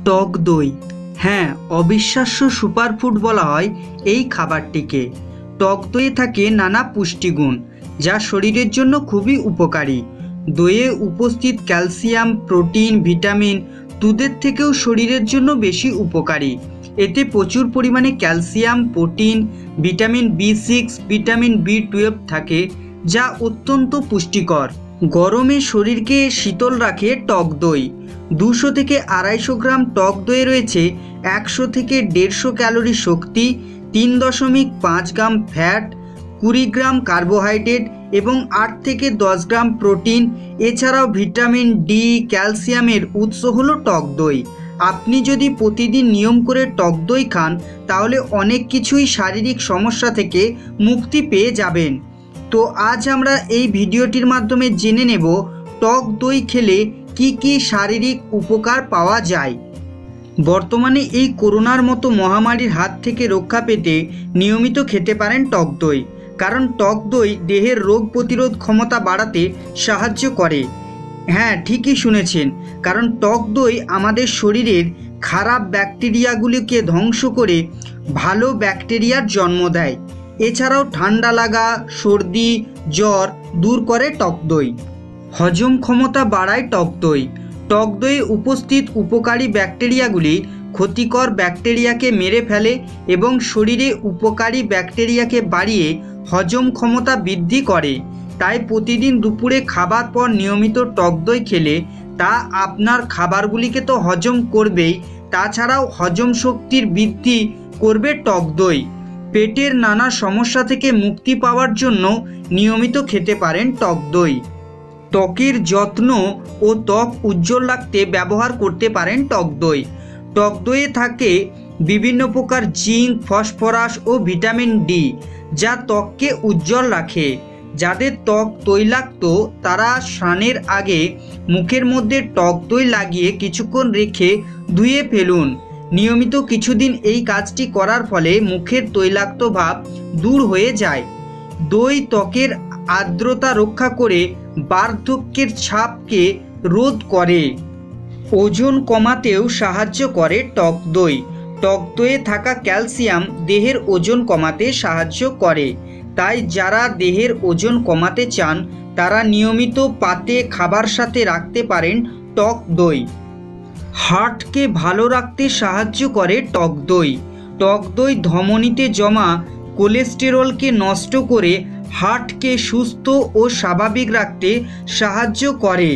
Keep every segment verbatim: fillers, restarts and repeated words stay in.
টক দই, হ্যাঁ, অবিশ্বাস্য সুপারফুড বলা হয় এই খাবারটিকে। টক দইয়ে থাকে নানা পুষ্টিগুণ যা শরীরের জন্য খুবই উপকারী। দইয়ে উপস্থিত ক্যালসিয়াম, প্রোটিন, ভিটামিন দুধের থেকেও শরীরের জন্য বেশি উপকারী। এতে প্রচুর পরিমাণে calcium, protein, vitamin B six, vitamin B twelve থাকে, যা অত্যন্ত পুষ্টিকর। গরমে শরীরকে শীতল রাখে টক দই। দুশো থেকে আড়াইশো গ্রাম টক দইয়ে রয়েছে একশো থেকে দেড়শো ক্যালোরি শক্তি, তিন দশমিক পাঁচ গ্রাম ফ্যাট, কুড়ি গ্রাম কার্বোহাইড্রেট এবং আট থেকে দশ গ্রাম প্রোটিন। এছাড়াও ভিটামিন ডি, ক্যালসিয়ামের উৎস হলো টক দই। আপনি যদি প্রতিদিন নিয়ম করে টক দই খান তাহলে অনেক কিছুই শারীরিক সমস্যা থেকে মুক্তি পেয়ে যাবেন। তো আজ আমরা এই ভিডিওটির মাধ্যমে জেনে নেব টক দই খেলে কি কি শারীরিক উপকার পাওয়া যায়। বর্তমানে এই করোনার মতো মহামারীর হাত থেকে রক্ষা পেতে নিয়মিত খেতে পারেন টক দই, কারণ টক দই দেহের রোগ প্রতিরোধ ক্ষমতা বাড়াতে সাহায্য করে। হ্যাঁ, ঠিকই শুনেছেন, কারণ টক দই আমাদের শরীরের খারাপ ব্যাকটেরিয়াগুলিকে ধ্বংস করে ভালো ব্যাকটেরিয়ার জন্ম দেয়। এছাড়াও ঠান্ডা লাগা, সর্দি, জ্বর দূর করে টক দই। হজম ক্ষমতা বাড়ায় টক দই। টক দইয়ে উপস্থিত উপকারী ব্যাকটেরিয়াগুলি ক্ষতিকর ব্যাকটেরিয়াকে মেরে ফেলে এবং শরীরে উপকারী ব্যাকটেরিয়াকে বাড়িয়ে হজম ক্ষমতা বৃদ্ধি করে। তাই প্রতিদিন দুপুরে খাবার পর নিয়মিত টক দই খেলে তা আপনার খাবারগুলিকে তো হজম করবেই, তাছাড়াও হজম শক্তির বৃদ্ধি করবে টক দই। পেটের নানা সমস্যা থেকে মুক্তি পাওয়ার জন্য নিয়মিত খেতে পারেন টক দই। ত্বকের যত্ন ও ত্বক উজ্জ্বল রাখতে ব্যবহার করতে পারেন টক দই। টক দইয়ে থাকে বিভিন্ন প্রকার জিঙ্ক, ফসফরাস ও ভিটামিন ডি, যা ত্বককে উজ্জ্বল রাখে। যাদের ত্বক তৈলাক্ত তারা স্নানের আগে মুখের মধ্যে টক দই লাগিয়ে কিছুক্ষণ রেখে ধুয়ে ফেলুন। নিয়মিত কিছুদিন এই কাজটি করার ফলে মুখের তৈলাক্ত ভাব দূর হয়ে যায়। দই ত্বকের আর্দ্রতা রক্ষা করে বার্ধক্যের ছাপকে রোধ করে। ওজন কমাতেও সাহায্য করে টক দই। টক দইয়ে থাকা ক্যালসিয়াম দেহের ওজন কমাতে সাহায্য করে। তাই যারা দেহের ওজন কমাতে চান তারা নিয়মিত পাতে খাবার সাথে রাখতে পারেন টক দই। হার্টকে ভালো রাখতে সাহায্য করে টক দই। টক দই ধমনীতে জমা কোলেস্টেরলকে নষ্ট করে হার্টকে সুস্থ ও স্বাভাবিক রাখতে সাহায্য করে।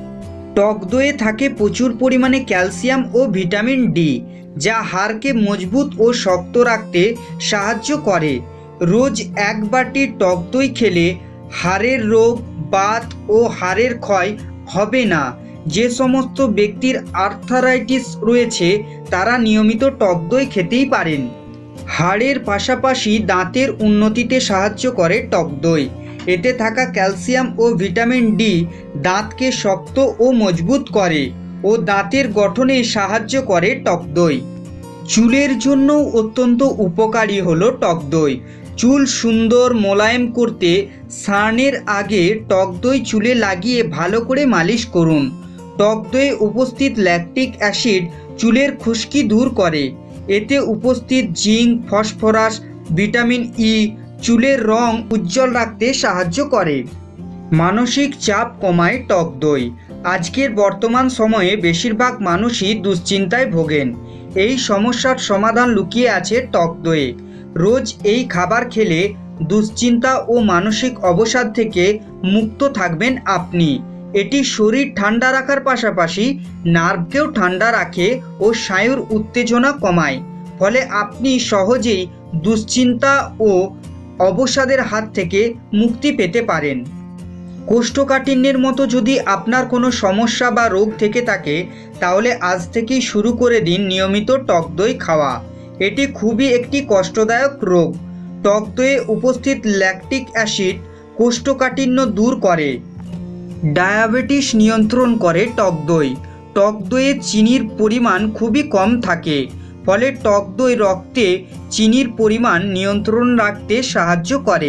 টক দইয়ে থাকে প্রচুর পরিমাণে ক্যালসিয়াম ও ভিটামিন ডি, যা হাড়কে মজবুত ও শক্ত রাখতে সাহায্য করে। রোজ এক বাটি টক দই খেলে হাড়ের রোগ, বাত ও হাড়ের ক্ষয় হবে না। যে সমস্ত ব্যক্তির আর্থারাইটিস রয়েছে তারা নিয়মিত টক দই খেতেই পারেন। হাড়ের পাশাপাশি দাঁতের উন্নতিতে সাহায্য করে টক দই। এতে থাকা ক্যালসিয়াম ও ভিটামিন ডি দাঁতকে শক্ত ও মজবুত করে ও দাঁতের গঠনে সাহায্য করে টক দই। চুলের জন্য অত্যন্ত উপকারী হলো টক দই। চুল সুন্দর মোলায়েম করতে স্নানের আগে টক দই চুলে লাগিয়ে ভালো করে মালিশ করুন। টক দইয়ে উপস্থিত ল্যাকটিক অ্যাসিড চুলের খুশকি দূর করে। এতে উপস্থিত জিঙ্ক, ফসফরাস, ভিটামিন ই চুলের রং উজ্জ্বল রাখতে সাহায্য করে। মানসিক চাপ কমায় টক দই। আজকের বর্তমান সময়ে বেশিরভাগ মানুষই দুশ্চিন্তায় ভোগেন। এই সমস্যার সমাধান লুকিয়ে আছে টক দইয়ে। রোজ এই খাবার খেলে দুশ্চিন্তা ও মানসিক অবসাদ থেকে মুক্ত থাকবেন আপনি। এটি শরীর ঠান্ডা রাখার পাশাপাশি নার্ভকেও ঠান্ডা রাখে ও স্নায়ুর উত্তেজনা কমায়। ফলে আপনি সহজেই দুশ্চিন্তা ও অবসাদের হাত থেকে মুক্তি পেতে পারেন। কোষ্ঠকাঠিন্যের মতো যদি আপনার কোনো সমস্যা বা রোগ থেকে থাকে তাহলে আজ থেকেই শুরু করে দিন নিয়মিত টক দই খাওয়া। এটি খুবই একটি কষ্টদায়ক রোগ। টক দইয়ে উপস্থিত ল্যাকটিক অ্যাসিড কোষ্ঠকাঠিন্য দূর করে। ডায়াবেটিস নিয়ন্ত্রণ করে টক দই। টক দইয়ে চিনির পরিমাণ খুবই কম থাকে, ফলে টক দই রক্তে চিনির পরিমাণ নিয়ন্ত্রণ রাখতে সাহায্য করে।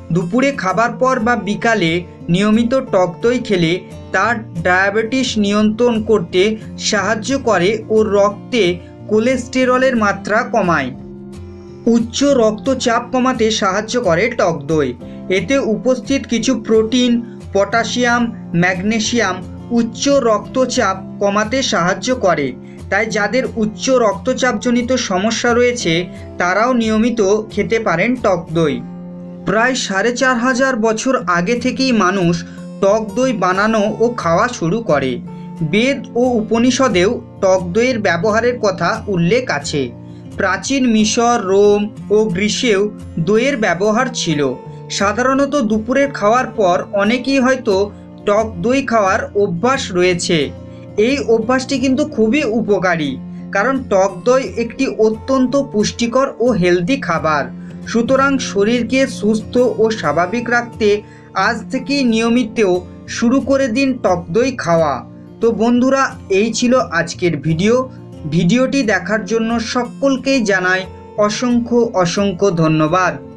দুপুরে খাবার পর বা বিকালে নিয়মিত টক দই খেলে তার ডায়াবেটিস নিয়ন্ত্রণ করতে সাহায্য করে ও রক্তে কোলেস্টেরলের মাত্রা কমায়। উচ্চ রক্তচাপ কমাতে সাহায্য করে টক দই। এতে উপস্থিত কিছু প্রোটিন, পটাশিয়াম, ম্যাগনেসিয়াম উচ্চ রক্তচাপ কমাতে সাহায্য করে। তাই যাদের উচ্চ রক্তচাপজনিত সমস্যা রয়েছে তারাও নিয়মিত খেতে পারেন টক দই। প্রায় সাড়ে চার হাজার বছর আগে থেকেই মানুষ টক দই বানানো ও খাওয়া শুরু করে। বেদ ও উপনিষদেও টক দইয়ের ব্যবহারের কথা উল্লেখ আছে। প্রাচীন মিশর, রোম ও গ্রীসেও দইয়ের ব্যবহার ছিল। সাধারণত দুপুরের খাওয়ার পর অনেকেই হয়তো টক দই খাওয়ার অভ্যাস রয়েছে। এই অভ্যাসটি কিন্তু খুবই উপকারী, কারণ টক দই একটি অত্যন্ত পুষ্টিকর ও হেলদি খাবার। সুতরাং শরীরকে সুস্থ ও স্বাভাবিক রাখতে আজ থেকেই নিয়মিত শুরু করে দিন টক দই খাওয়া। তো বন্ধুরা, এই ছিল আজকের ভিডিও। ভিডিওটি দেখার জন্য সকলকেই জানাই অসংখ্য অসংখ্য ধন্যবাদ।